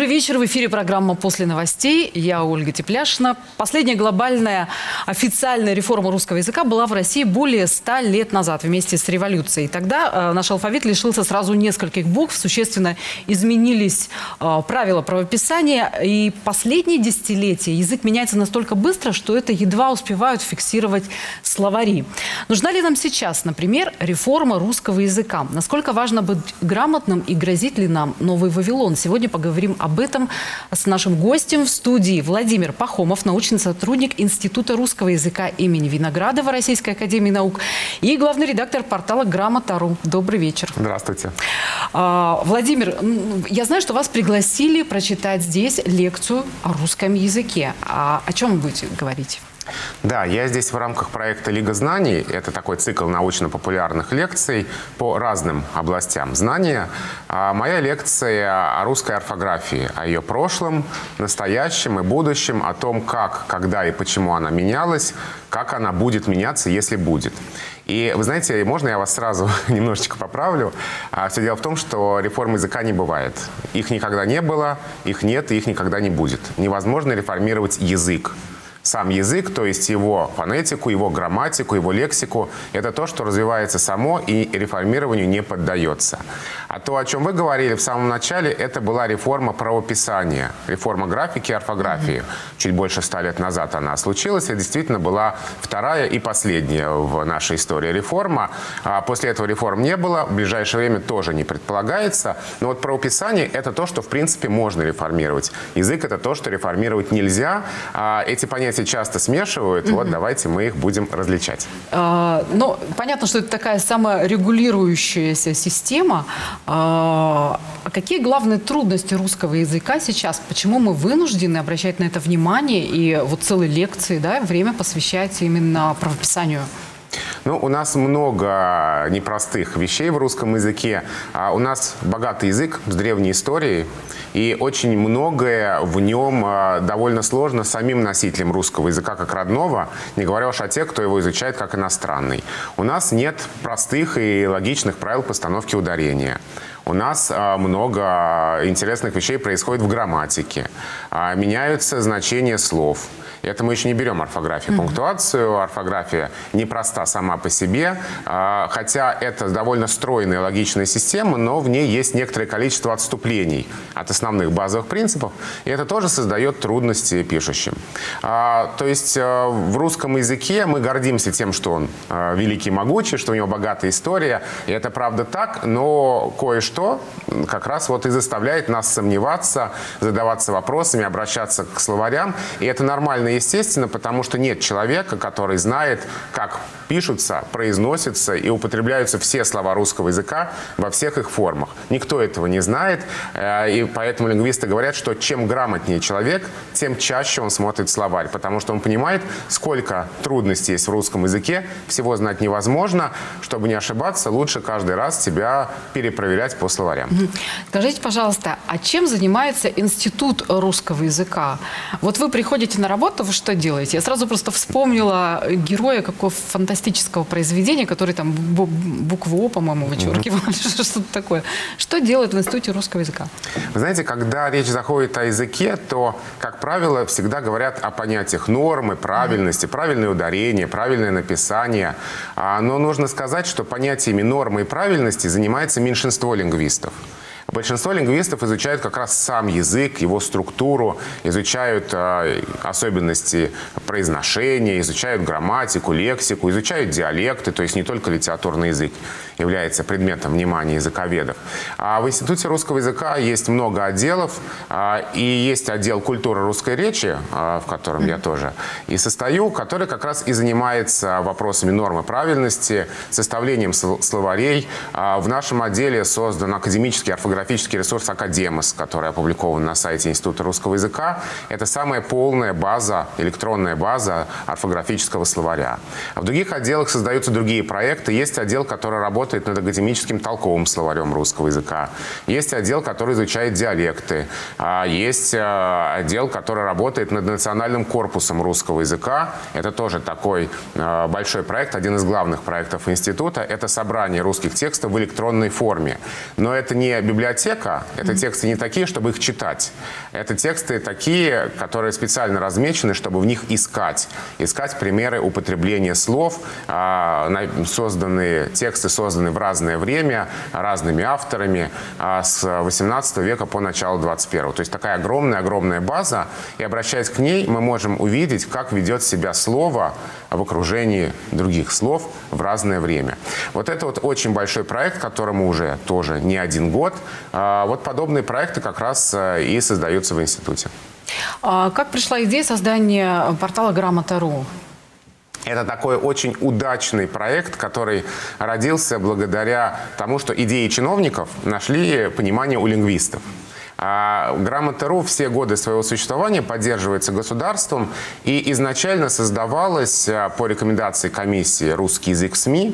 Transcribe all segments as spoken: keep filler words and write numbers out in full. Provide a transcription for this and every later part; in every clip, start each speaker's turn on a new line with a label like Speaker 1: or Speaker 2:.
Speaker 1: вечер. В эфире программа «После новостей». Я Ольга Тепляшина. Последняя глобальная официальная реформа русского языка была в России более ста лет назад, вместе с революцией. Тогда э, наш алфавит лишился сразу нескольких букв, существенно изменились э, правила правописания. И последние десятилетия язык меняется настолько быстро, что это едва успевают фиксировать словари. Нужна ли нам сейчас, например, реформа русского языка? Насколько важно быть грамотным и грозит ли нам новый Вавилон? Сегодня поговорим об этом с нашим гостем в студии. Владимир Пахомов, научный сотрудник Института русского языка имени Виноградова Российской академии наук и главный редактор портала Грамота точка ру. Добрый вечер.
Speaker 2: Здравствуйте.
Speaker 1: А, Владимир, я знаю, что вас пригласили прочитать здесь лекцию о русском языке. А о чем вы будете говорить?
Speaker 2: Да, я здесь в рамках проекта «Лига знаний». Это такой цикл научно-популярных лекций по разным областям знания. А моя лекция о русской орфографии, о ее прошлом, настоящем и будущем, о том, как, когда и почему она менялась, как она будет меняться, если будет. И вы знаете, можно я вас сразу немножечко поправлю? А, все дело в том, что реформ языка не бывает. Их никогда не было, их нет и их никогда не будет. Невозможно реформировать язык. Сам язык, то есть его фонетику, его грамматику, его лексику, это то, что развивается само и реформированию не поддается. А то, о чем вы говорили в самом начале, это была реформа правописания, реформа графики и орфографии. Mm-hmm. Чуть больше ста лет назад она случилась, и действительно была вторая и последняя в нашей истории реформа. А после этого реформ не было, в ближайшее время тоже не предполагается. Но вот правописание – это то, что, в принципе, можно реформировать. Язык – это то, что реформировать нельзя. А эти понятия часто смешивают, mm-hmm. вот давайте мы их будем различать.
Speaker 1: А, ну, понятно, что это такая саморегулирующаяся система. А, а какие главные трудности русского языка сейчас? Почему мы вынуждены обращать на это внимание и вот целые лекции, да, время посвящать именно правописанию?
Speaker 2: Ну, у нас много непростых вещей в русском языке. А у нас богатый язык с древней историей, и очень многое в нем довольно сложно самим носителям русского языка как родного, не говоря уж о тех, кто его изучает как иностранный. У нас нет простых и логичных правил постановки ударения. У нас много интересных вещей происходит в грамматике. Меняются значения слов. Это мы еще не берем орфографию, mm-hmm. пунктуацию. Орфография непроста сама по себе, хотя это довольно стройная логичная система, но в ней есть некоторое количество отступлений от основных базовых принципов, и это тоже создает трудности пишущим. То есть в русском языке мы гордимся тем, что он великий и могучий, что у него богатая история, и это правда так, но кое-что как раз вот и заставляет нас сомневаться, задаваться вопросами, обращаться к словарям, и это нормально. Естественно, потому что нет человека, который знает, как пишутся, произносятся и употребляются все слова русского языка во всех их формах. Никто этого не знает, и поэтому лингвисты говорят, что чем грамотнее человек, тем чаще он смотрит словарь, потому что он понимает, сколько трудностей есть в русском языке, всего знать невозможно. Чтобы не ошибаться, лучше каждый раз себя перепроверять по словарям.
Speaker 1: Скажите, пожалуйста, а чем занимается Институт русского языка? Вот вы приходите на работу, вы что делаете? Я сразу просто вспомнила героя какого фантастического произведения, который там букву О, по-моему, вычеркивал, mm-hmm. что-то такое. Что делают в Институте русского языка? Вы
Speaker 2: знаете, когда речь заходит о языке, то, как правило, всегда говорят о понятиях нормы, правильности, mm-hmm. правильное ударение, правильное написание. Но нужно сказать, что понятиями нормы и правильности занимается меньшинство лингвистов. Большинство лингвистов изучают как раз сам язык, его структуру, изучают э, особенности произношения, изучают грамматику, лексику, изучают диалекты, то есть не только литературный язык является предметом внимания языковедов. А в Институте русского языка есть много отделов, э, и есть отдел культуры русской речи, э, в котором я тоже и состою, который как раз и занимается вопросами нормы правильности, составлением словарей. Э, в нашем отделе создан академический орфографический графический ресурс «Академос», который опубликован на сайте Института русского языка. Это самая полная база, электронная база орфографического словаря. В других отделах создаются другие проекты. Есть отдел, который работает над академическим толковым словарем русского языка. Есть отдел, который изучает диалекты. Есть отдел, который работает над национальным корпусом русского языка. Это тоже такой большой проект, один из главных проектов института. Это собрание русских текстов в электронной форме. Но это не библиотека библиотека – это тексты не такие, чтобы их читать. Это тексты такие, которые специально размечены, чтобы в них искать. Искать примеры употребления слов. Созданные, тексты созданы в разное время, разными авторами, с восемнадцатого века по начало двадцать первого. То есть такая огромная-огромная база. И обращаясь к ней, мы можем увидеть, как ведет себя слово в окружении других слов в разное время. Вот это вот очень большой проект, которому уже тоже не один год. Вот подобные проекты как раз и создаются в институте.
Speaker 1: А как пришла идея создания портала Грамота точка ру?
Speaker 2: Это такой очень удачный проект, который родился благодаря тому, что идеи чиновников нашли понимание у лингвистов. А Грамота точка ру все годы своего существования поддерживается государством и изначально создавалась по рекомендации комиссии «Русский язык в СМИ»,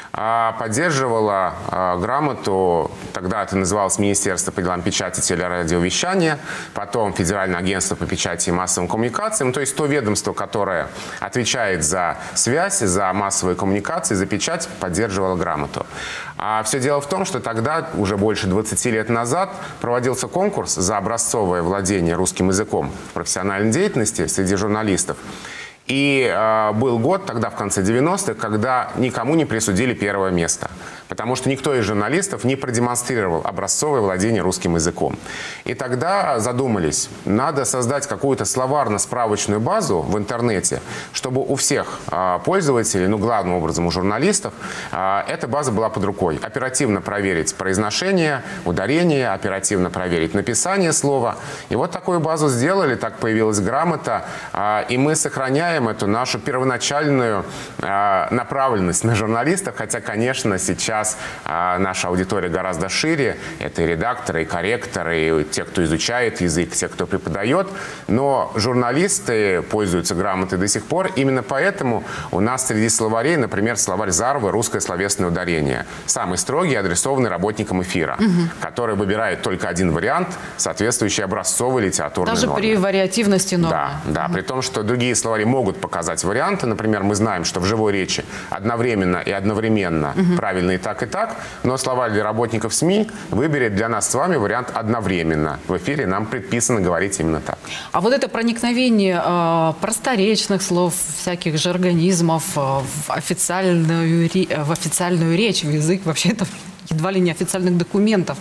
Speaker 2: поддерживала грамоту, тогда это называлось Министерство по делам печати, телерадиовещания, потом Федеральное агентство по печати и массовым коммуникациям, то есть то ведомство, которое отвечает за связь, за массовые коммуникации, за печать, поддерживало грамоту. А все дело в том, что тогда, уже больше двадцати лет назад, проводился конкурс за образцовое владение русским языком в профессиональной деятельности среди журналистов. И э, был год, тогда в конце девяностых, когда никому не присудили первое место. Потому что никто из журналистов не продемонстрировал образцовое владение русским языком. И тогда задумались, надо создать какую-то словарно-справочную базу в интернете, чтобы у всех э, пользователей, ну, главным образом у журналистов, э, эта база была под рукой. Оперативно проверить произношение, ударение, оперативно проверить написание слова. И вот такую базу сделали, так появилась грамота, э, и мы сохраняем эту нашу первоначальную э, направленность на журналистов, хотя, конечно, сейчас э, наша аудитория гораздо шире. Это и редакторы, и корректоры, и те, кто изучает язык, те, кто преподает. Но журналисты пользуются грамотой до сих пор. Именно поэтому у нас среди словарей, например, словарь Зарвы «Русское словесное ударение». Самый строгий, адресованный работникам эфира, угу. который выбирает только один вариант, соответствующий образцовой литературной
Speaker 1: Даже
Speaker 2: норме.
Speaker 1: при вариативности нормы.
Speaker 2: Да, да, угу. при том, что другие словари могут показать варианты. Например, мы знаем, что в живой речи одновременно и одновременно угу. правильно и так, и так. Но словарь для работников СМИ выберет для нас с вами вариант одновременно. В эфире нам предписано говорить именно так.
Speaker 1: А вот это проникновение э, просторечных слов, всяких жаргонизмов э, в, официальную, в официальную речь, в язык, вообще это едва ли не официальных документов.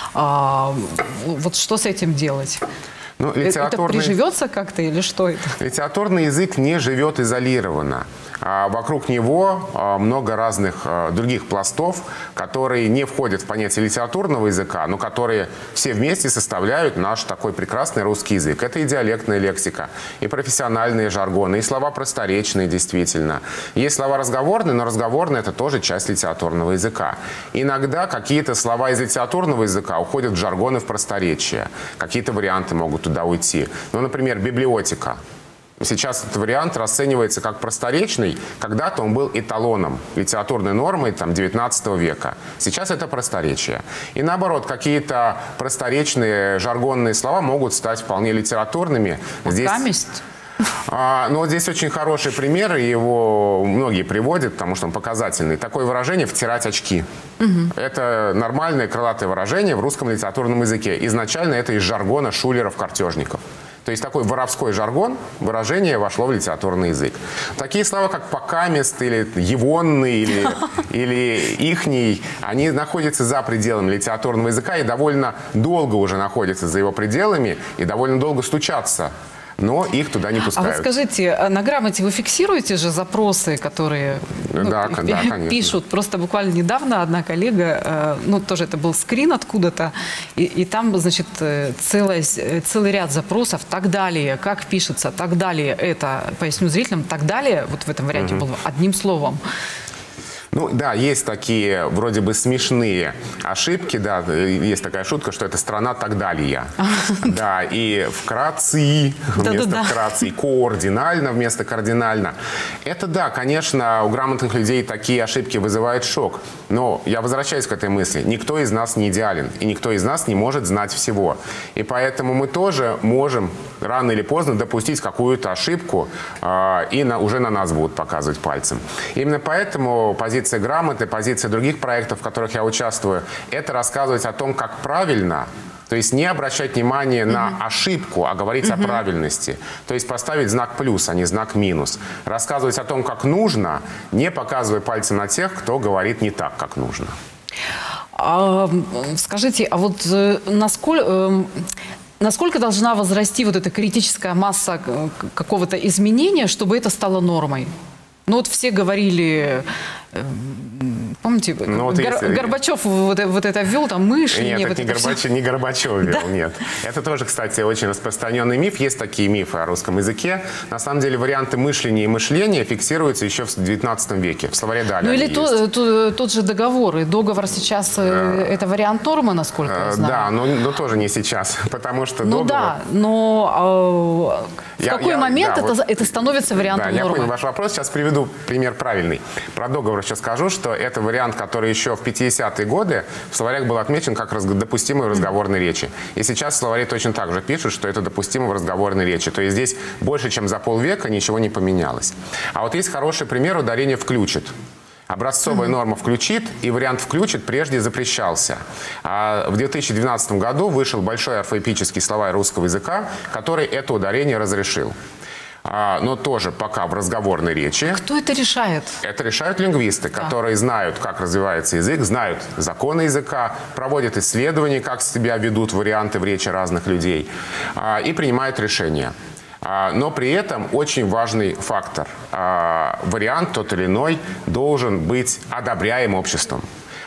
Speaker 1: Э, вот что с этим делать? Ну, литературный... Это приживется как-то или что это?
Speaker 2: Литературный язык не живет изолированно. А вокруг него много разных других пластов, которые не входят в понятие литературного языка, но которые все вместе составляют наш такой прекрасный русский язык. Это и диалектная лексика, и профессиональные жаргоны, и слова просторечные действительно. Есть слова разговорные, но разговорные – это тоже часть литературного языка. Иногда какие-то слова из литературного языка уходят в жаргоны, в просторечие. Какие-то варианты могут туда уйти. Ну, например, библиотека. Сейчас этот вариант расценивается как просторечный. Когда-то он был эталоном, литературной нормой там, девятнадцатого века. Сейчас это просторечие. И наоборот, какие-то просторечные жаргонные слова могут стать вполне литературными. Здесь... А, ну, вот здесь очень хороший пример, его многие приводят, потому что он показательный. Такое выражение «втирать очки». Угу. Это нормальное крылатое выражение в русском литературном языке. Изначально это из жаргона шулеров-картежников. То есть такой воровской жаргон, выражение вошло в литературный язык. Такие слова, как «покамест» или «егонный» или, или «ихний», они находятся за пределами литературного языка и довольно долго уже находятся за его пределами и довольно долго стучатся. Но их туда не пускают.
Speaker 1: А вот скажите, на грамоте вы фиксируете же запросы, которые ну,
Speaker 2: да, да,
Speaker 1: пишут? Просто буквально недавно одна коллега, ну тоже это был скрин откуда-то, и, и там, значит, целый, целый ряд запросов, так далее, как пишется, так далее, это, поясню зрителям, так далее, вот в этом варианте угу. было одним словом.
Speaker 2: Ну да, есть такие вроде бы смешные ошибки, да, есть такая шутка, что это страна так далее. Да, и вкратце вместо вкратце, координально вместо кардинально. Это да, конечно, у грамотных людей такие ошибки вызывают шок. Но я возвращаюсь к этой мысли. Никто из нас не идеален, и никто из нас не может знать всего. И поэтому мы тоже можем рано или поздно допустить какую-то ошибку, и на, уже на нас будут показывать пальцем. Именно поэтому позиция позиция грамоты, позиция других проектов, в которых я участвую, это рассказывать о том, как правильно. То есть не обращать внимание на mm-hmm. ошибку, а говорить mm-hmm. о правильности. То есть поставить знак плюс, а не знак минус. Рассказывать о том, как нужно, не показывая пальцем на тех, кто говорит не так, как нужно.
Speaker 1: А, скажите, а вот насколько, насколько должна возрасти вот эта критическая масса какого-то изменения, чтобы это стало нормой? Ну вот все говорили... Помните, ну, вот Гор если... Горбачев вот, вот это ввел, там мыши.
Speaker 2: Нет,
Speaker 1: не,
Speaker 2: это
Speaker 1: вот
Speaker 2: не,
Speaker 1: это
Speaker 2: Горбачев,
Speaker 1: все...
Speaker 2: не Горбачев ввел, да? Нет. Это тоже, кстати, очень распространенный миф. Есть такие мифы о русском языке. На самом деле варианты мышления и мышления фиксируются еще в девятнадцатом веке. В словаре Даля.
Speaker 1: Ну или то, то, тот же договор. И договор сейчас а... это вариант нормы, насколько я знаю.
Speaker 2: Да, но, но тоже не сейчас. Потому что
Speaker 1: ну
Speaker 2: договор... да,
Speaker 1: но э, в я, какой я, момент да, это, вот, это становится вариантом
Speaker 2: да,
Speaker 1: нормы?
Speaker 2: Я понял ваш вопрос. Сейчас приведу пример правильный. Про договор сейчас скажу, что это вариант, который еще в пятидесятые годы в словарях был отмечен как раз, допустимый в разговорной речи. И сейчас словари точно так же пишут, что это допустимо в разговорной речи. То есть здесь больше, чем за полвека ничего не поменялось. А вот есть хороший пример ударения «включит». Образцовая mm-hmm. норма «включит», и вариант «включит» прежде запрещался. А в две тысячи двенадцатом году вышел большой орфоэпический словарь русского языка, который это ударение разрешил. А, но тоже пока в разговорной речи.
Speaker 1: Кто это решает?
Speaker 2: Это решают лингвисты, да. которые знают, как развивается язык, знают законы языка, проводят исследования, как себя ведут варианты в речи разных людей, а, и принимают решения. А, но при этом очень важный фактор. А, вариант тот или иной должен быть одобряем обществом.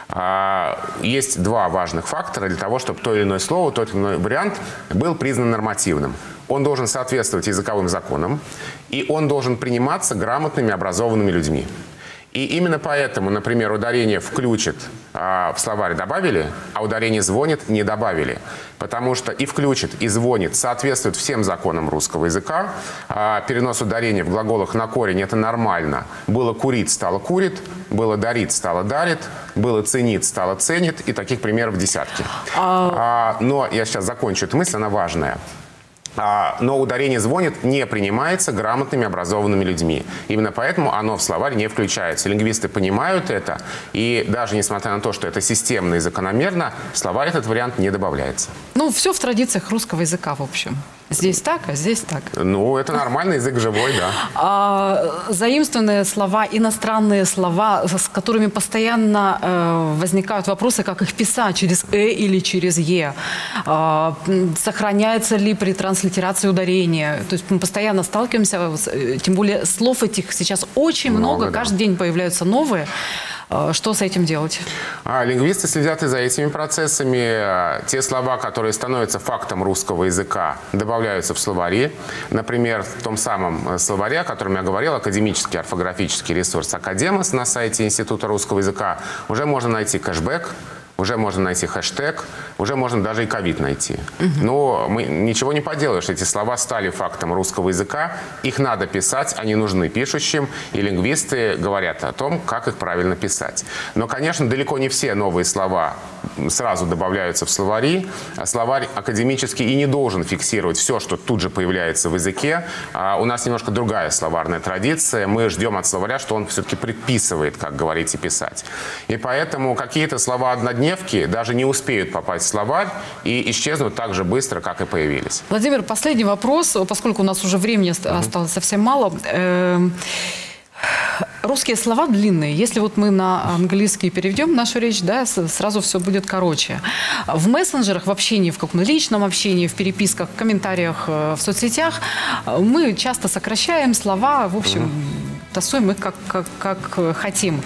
Speaker 2: Есть два важных фактора для того, чтобы то или иное слово, тот или иной вариант был признан нормативным. Он должен соответствовать языковым законам, и он должен приниматься грамотными, образованными людьми. И именно поэтому, например, ударение «включит» а, в словарь добавили, а ударение «звонит» не добавили. Потому что и «включит», и «звонит» соответствуют всем законам русского языка. А, перенос ударения в глаголах на корень – это нормально. Было «курить» – стало «курит», было «дарит» – стало «дарит», было «ценит» – стало «ценит», и таких примеров десятки. А... А, но я сейчас закончу эту мысль, она важная. Но ударение «звонит» не принимается грамотными, образованными людьми. Именно поэтому оно в словарь не включается. Лингвисты понимают это, и даже несмотря на то, что это системно и закономерно, в словарь этот вариант не добавляется.
Speaker 1: Ну, все в традициях русского языка, в общем. Здесь так, а здесь так.
Speaker 2: Ну, это нормальный язык живой, да.
Speaker 1: А, заимствованные слова, иностранные слова, с которыми постоянно э, возникают вопросы, как их писать, через «э» или через «е». А, сохраняется ли при транслитерации ударение? То есть мы постоянно сталкиваемся, с, тем более слов этих сейчас очень много, много да. каждый день появляются новые. Что с этим делать?
Speaker 2: А, лингвисты следят и за этими процессами. Те слова, которые становятся фактом русского языка, добавляются в словари. Например, в том самом словаре, о котором я говорил, академический орфографический ресурс «Академос» на сайте Института русского языка, уже можно найти кэшбэк, уже можно найти хэштег, уже можно даже и ковид найти. Угу. Но мы, ничего не поделаешь, эти слова стали фактом русского языка, их надо писать, они нужны пишущим, и лингвисты говорят о том, как их правильно писать. Но, конечно, далеко не все новые слова сразу добавляются в словари. Словарь академический и не должен фиксировать все, что тут же появляется в языке. А у нас немножко другая словарная традиция. Мы ждем от словаря, что он все-таки предписывает, как говорить и писать. И поэтому какие-то слова однодневные даже не успеют попасть в словарь и исчезнут так же быстро, как и появились.
Speaker 1: Владимир, последний вопрос, поскольку у нас уже времени uh-huh. осталось совсем мало. Русские слова длинные. Если вот мы на английский переведем нашу речь, да, сразу все будет короче. В мессенджерах, в общении, в каком-то личном общении, в переписках, в комментариях в соцсетях мы часто сокращаем слова, в общем, uh-huh. тасуем их как, как, как хотим.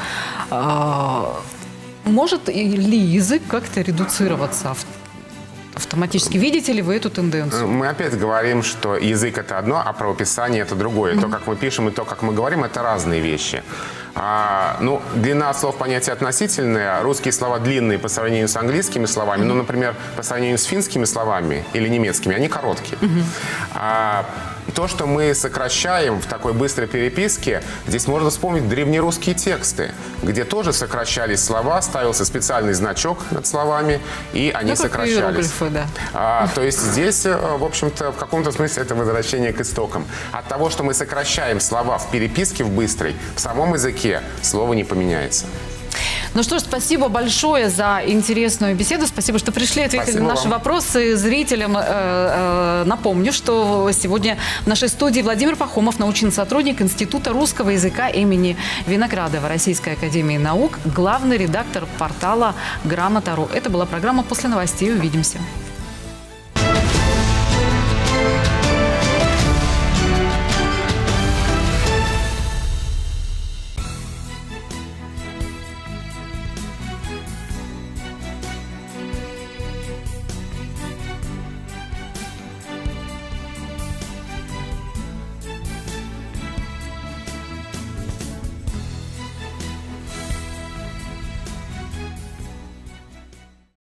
Speaker 1: Может ли язык как-то редуцироваться автоматически? Видите ли вы эту тенденцию?
Speaker 2: Мы опять говорим, что язык – это одно, а правописание – это другое. Mm-hmm. То, как мы пишем, и то, как мы говорим – это разные вещи. А, ну, длина слов – понятие относительное. Русские слова длинные по сравнению с английскими словами. Mm-hmm. Ну, например, по сравнению с финскими словами или немецкими, они короткие. Mm-hmm. а, то, что мы сокращаем в такой быстрой переписке, здесь можно вспомнить древнерусские тексты, где тоже сокращались слова, ставился специальный значок над словами, и они ну, сокращались.
Speaker 1: Иероглифы, да.
Speaker 2: а, то есть здесь, в общем-то, в каком-то смысле это возвращение к истокам. От того, что мы сокращаем слова в переписке в быстрой, в самом языке языке слово не поменяется.
Speaker 1: Ну что ж, спасибо большое за интересную беседу. Спасибо, что пришли, ответили
Speaker 2: Спасибо
Speaker 1: на наши
Speaker 2: вам.
Speaker 1: вопросы. Зрителям э, э, напомню, что сегодня в нашей студии Владимир Пахомов, научный сотрудник Института русского языка имени Виноградова Российской академии наук, главный редактор портала Грамота точка ру. Это была программа «После новостей». Увидимся.